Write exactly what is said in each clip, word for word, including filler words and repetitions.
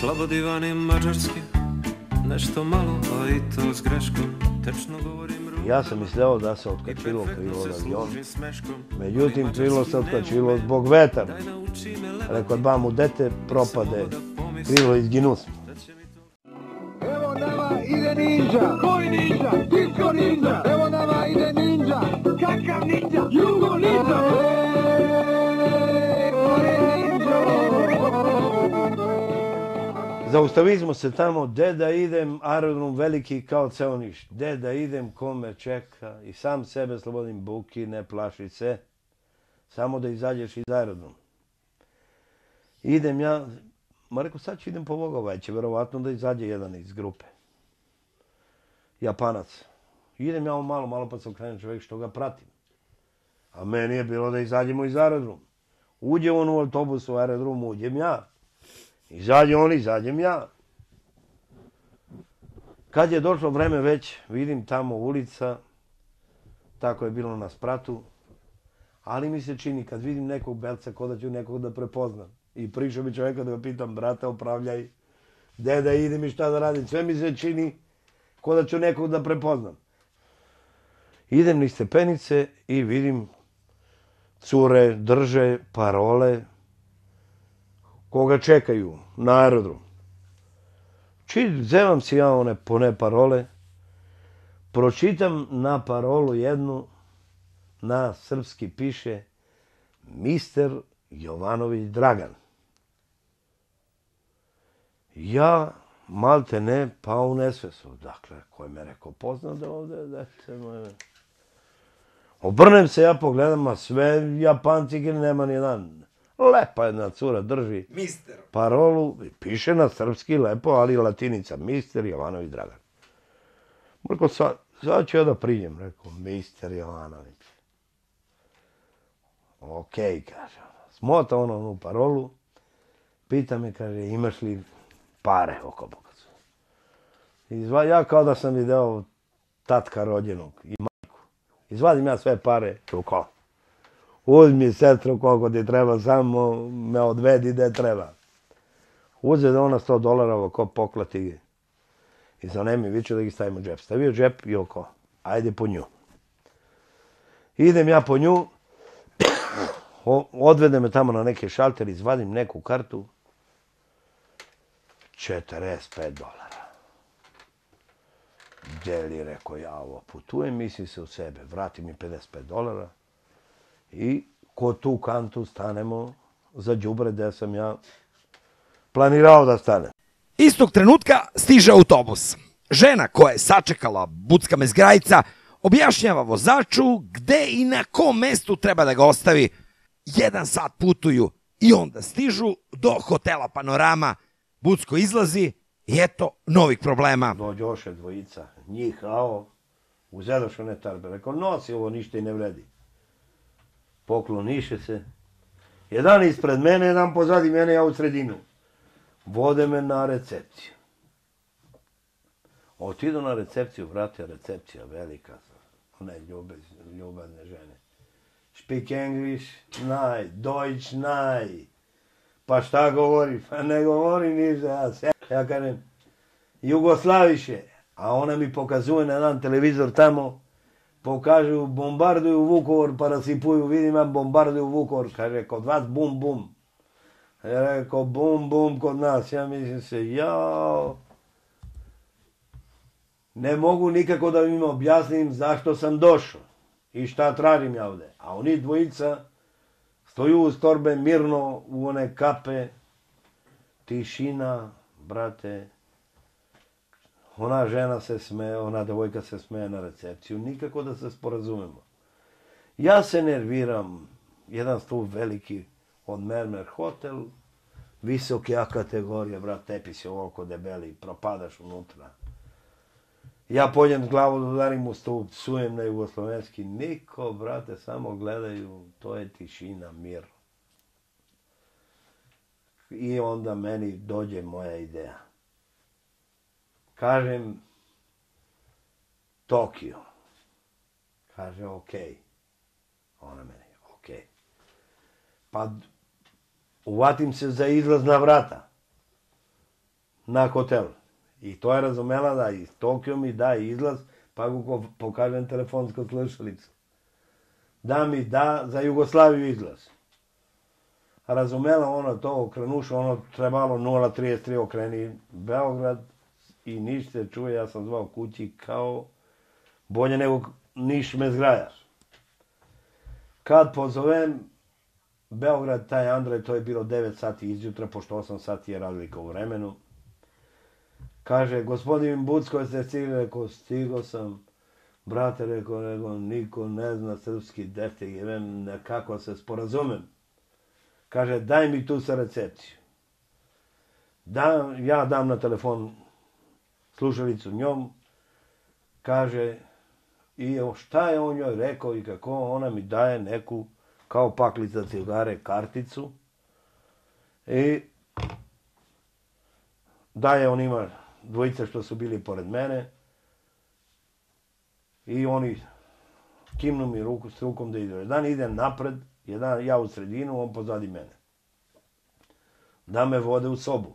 Slobodivan mađarski, nešto malo, a i to s greškom, tečno govorim rukom. Ja sam misleo da se otkačilo krilo od aviona. Međutim, krilo se otkačilo zbog vetara. Rekao, ba mu dete propade, krilo izginu smo. Evo nama ide ninja. Koji ninja? Disco ninja. Evo nama ide ninja. Kakav ninja? Jugo ninja. Zaustavili se tamo, gde da idem, aerodrom veliki kao ceo Niš. Gde da idem, ko me čeka i sam sebe slobodim, buki, ne plaši se. Samo da izađeš iz aerodrom. Idem ja, ma rekao, sad ću idem po Vogova, će verovatno da izađe jedan iz grupe. Japanac. Idem ja malo, malo pa se okrenem čovjek što ga pratim. A meni je bilo da izađemo iz aerodrom. Uđe on u autobus u aerodromu, uđem ja. Izađe on, izađem ja. Kad je došlo vreme već, vidim tamo ulica, tako je bilo na spratu, ali mi se čini kad vidim nekog belca, ko da ću nekog da prepoznam. I prišao mi čovjeka da ga pitam, brate, opravljaj, gde da idem i šta da radim. Sve mi se čini ko da ću nekog da prepoznam. Idem niz stepenice i vidim cure drže parole koga čekaju na aerodrom. Zevam si ja one pone parole, pročitam na parolu jednu, na srpski piše mister Jovanović Dragan. Ja, malte ne, pao u nesvesu. Dakle, ko je me rekao, pozna da ovde, dete moje. Obrnem se, ja pogledam, a sve Japanci ili nema ni jedan. Lepa jedna cura drži Mister. parolu, piše na srpski lepo, ali latinica, mister Jovanović Dragan. Rekao, sad, sad ću ja da prijem, rekao, mister Jovanović. Okej, kaže, smota ono onu parolu, pita me, kaže, imaš li pare oko bogaca? Izva, ja kao da sam video tatka rođenog i majku. Izvadim ja sve pare, ruko. Uzmi, sestro, koliko ti treba, samo me odvedi gde treba. Uze da ona sto dolara ovako poklati i za ne mi viče da ih stavim u džep. Stavio džep i oko, ajde po nju. Idem ja po nju, odvede me tamo na neke šalter, izvadim neku kartu, četrdeset pet dolara. Gde li, rekao ja, ovo putujem, misli se u sebe, vrati mi pedeset pet dolara. I kod tu kantu stanemo za đubre gde sam ja planirao da stanem. Istog trenutka stiže autobus. Žena koja je sačekala bucka mezgrajica objašnjava vozaču gde i na kom mestu treba da ga ostavi. Jedan sat putuju i onda stižu do hotela Panorama. Bucko izlazi i eto novih problema. Dođoše dvojica, njih, ao, uzedoš one tarbe. Rekao, nosi ovo, ništa i ne vredi. Pokloniše se. Jedan ispred mene, jedan pozadi mene, ja u sredinu. Vode me na recepciju. Otidu na recepciju, vrate, recepcija velika. One ljubazne žene. Speak English, naj, Deutsch, naj. Pa šta govori? Pa ne govori ništa. Ja, se, ja kažem, Jugoslaviše. A ona mi pokazuje na jedan televizor tamo, pokažu, bombarduju Vukovar, pa rasipuju, vidim ja bombarduju Vukovar, kaže, kod vas bum bum. Ja rekao, bum bum kod nas, ja mislim se, jao, ne mogu nikako da im objasnim zašto sam došao i šta tražim ja ovde. A oni dvojica stoju uz torbe mirno u one kape, tišina, brate. Ona žena se smeje, ona devojka se smeje na recepciju, nikako da se sporazumemo. Ja se nerviram, jedan stup veliki od Mermer hotel, visoke A kategorije, brat, tepis je ovoliko debeli, propadaš unutra. Ja pođem glavu da udarim u stup, sujem na jugoslovenski, niko, brate, samo gledaju, to je tišina, mir. I onda meni dođe moja ideja. Kažem, Tokio. Kaže, okej. Ona meni, okej. Pa uvatim se za izlazna vrata. na hotel. I to je razumela da iz Tokio mi da izlaz, pa go pokažem telefonsku slušalicu. Da mi da za Jugoslaviju izlaz. Razumela ona to, okrenuša, ono trebalo nula trideset tri okreni Beograd i Niš se čuje, ja sam zvao kući kao bolje nego Niš me zgrajaš. Kad pozovem Beograd, taj Andrej, to je bilo devet sati izjutra, pošto osam sati je razlika u vremenu. Kaže, gospodin Bucko, ste stigli, rekao, stigo sam. Brate, rekao, rekao, niko ne zna srpski detek, je vem nekako se sporazumem. Kaže, daj mi tu sa recepciju. Da, ja dam na telefon slušalicu njom. Kaže, i šta je on njoj rekao i kako, ona mi daje neku, kao paklica cigare, karticu. I daje on ima dvojice što su bili pored mene. I oni kimnu mi ruku s rukom da ide. Jedan ide napred, jedan ja u sredinu, on pozadi mene. Da me vode u sobu.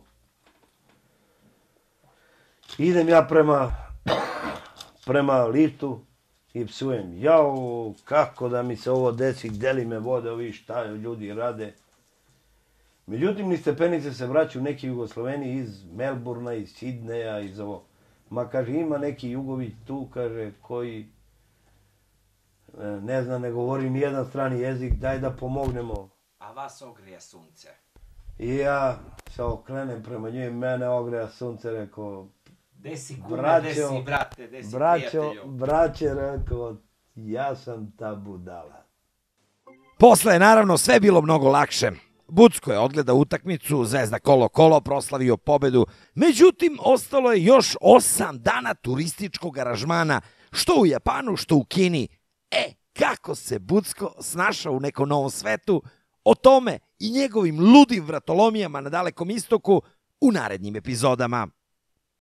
Idem ja prema, prema liftu i psujem. Jao, kako da mi se ovo desi, gde li me vode, ovi šta ljudi rade. Međutim, ni stepenice se vraćaju neki Jugosloveni iz Melburna, iz Sidneja, iz ovo. Ma, kaže, ima neki Jugović tu, kaže, koji ne zna, ne govori ni jedan strani jezik, daj da pomognemo. A vas ogrija sunce. I ja se okrenem prema njoj, mene ogrija sunce, rekao, Gde si kume, gde si brate, gde si prijatelju? Braće, rekao, ja sam ta budala. Posle je naravno sve bilo mnogo lakše. Bucko je odgledao utakmicu, Zvezda kolo kolo, proslavio pobedu. Međutim, ostalo je još osam dana turističkog aranžmana, što u Japanu, što u Kini. E, kako se Bucko snašao u nekom novom svetu, o tome i njegovim ludim vratolomijama na Dalekom istoku u narednim epizodama.